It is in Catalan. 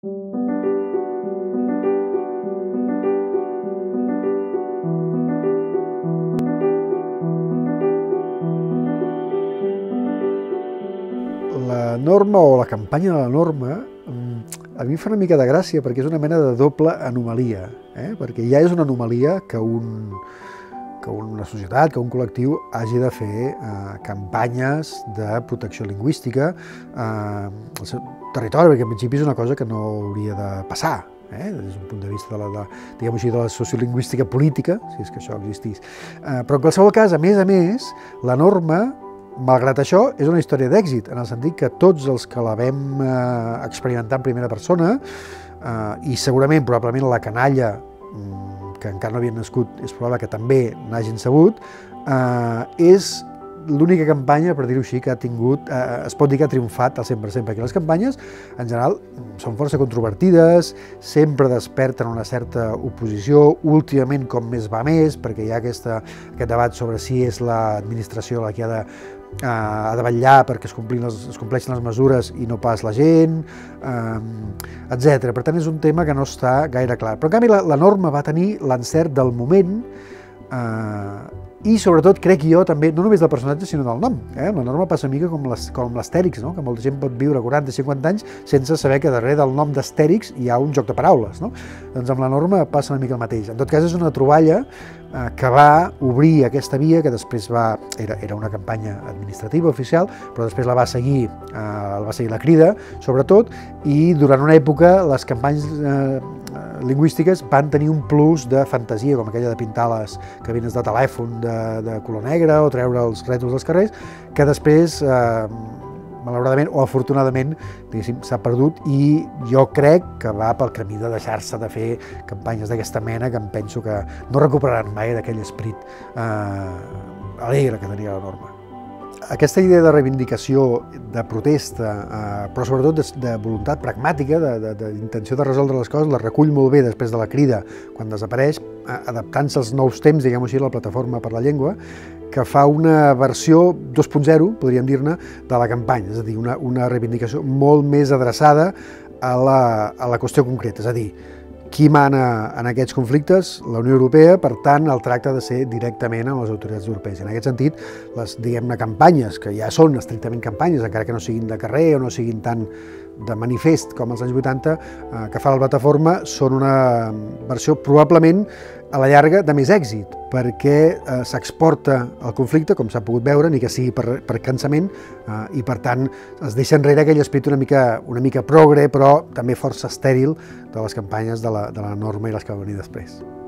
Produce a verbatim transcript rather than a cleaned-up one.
La norma o la campanya de la norma a mi em fa una mica de gràcia perquè és una mena de doble anomalia, eh? Perquè ja és una anomalia que, un, que una societat, que un col·lectiu hagi de fer eh, campanyes de protecció lingüística eh, al seu territori, perquè en principi és una cosa que no hauria de passar. Eh, des d'un punt de vista de la, de, diguem així, de la sociolingüística política, si és que això existís. Eh, però en qualsevol cas, a més a més, la norma, malgrat això, és una història d'èxit, en el sentit que tots els que la vam eh, experimentar en primera persona, eh, i segurament, probablement, la canalla, que encara no havien nascut, és probable que també n'hagin sabut, eh, és l'única campanya, per dir-ho així, que ha tingut, eh, es pot dir que ha triomfat al cent per cent, perquè les campanyes, en general, són força controvertides, sempre desperten una certa oposició, últimament com més va més, perquè hi ha aquesta, aquest debat sobre si és l'administració la que ha de, eh, ha de vetllar perquè es, les, es compleixin les mesures i no pas la gent, eh, etcètera. Per tant, és un tema que no està gaire clar. Però, en canvi, la, la norma va tenir l'encert del moment, eh, i sobretot crec jo també, no només del personatge sinó del nom. Eh? La norma passa una mica com l'Astèrix, no? Que molta gent pot viure quaranta o cinquanta anys sense saber que darrere del nom d'Astèrix hi ha un joc de paraules. No? Doncs amb la norma passa una mica el mateix. En tot cas és una troballa eh, que va obrir aquesta via, que després va, era, era una campanya administrativa oficial, però després la va seguir, eh, la va seguir la Crida, sobretot, i durant una època les campanyes eh, lingüístiques van tenir un plus de fantasia, com aquella de pintar les cabines de telèfon de, de color negre o treure els rètols dels carrers, que després, eh, malauradament o afortunadament, s'ha perdut, i jo crec que va pel camí de deixar-se de fer campanyes d'aquesta mena, que em penso que no recuperaran mai d'aquell esperit eh, alegre que tenia la norma. Aquesta idea de reivindicació, de protesta, eh, però sobretot de, de voluntat pragmàtica, d'intenció de, de, de resoldre les coses, la recull molt bé després de la Crida, quan desapareix, eh, adaptant-se als nous temps, diguem-ho així, a la Plataforma per la Llengua, que fa una versió dos punt zero, podríem dir-ne, de la campanya, és a dir, una, una reivindicació molt més adreçada a la, a la qüestió concreta, és a dir, qui mana en aquests conflictes? La Unió Europea, per tant, el tracte ha de ser directament amb les autoritats europees. En aquest sentit, les, diguem-ne, campanyes, que ja són estrictament campanyes, encara que no siguin de carrer o no siguin tan de manifest com els anys vuitanta, eh, que fa la Plataforma, són una versió probablement a la llarga de més èxit, perquè eh, s'exporta el conflicte, com s'ha pogut veure, ni que sigui per, per cansament, eh, i per tant es deixa enrere aquell esperit una mica, una mica progre, però també força estèril de les campanyes de la, de la norma i les que van venir després.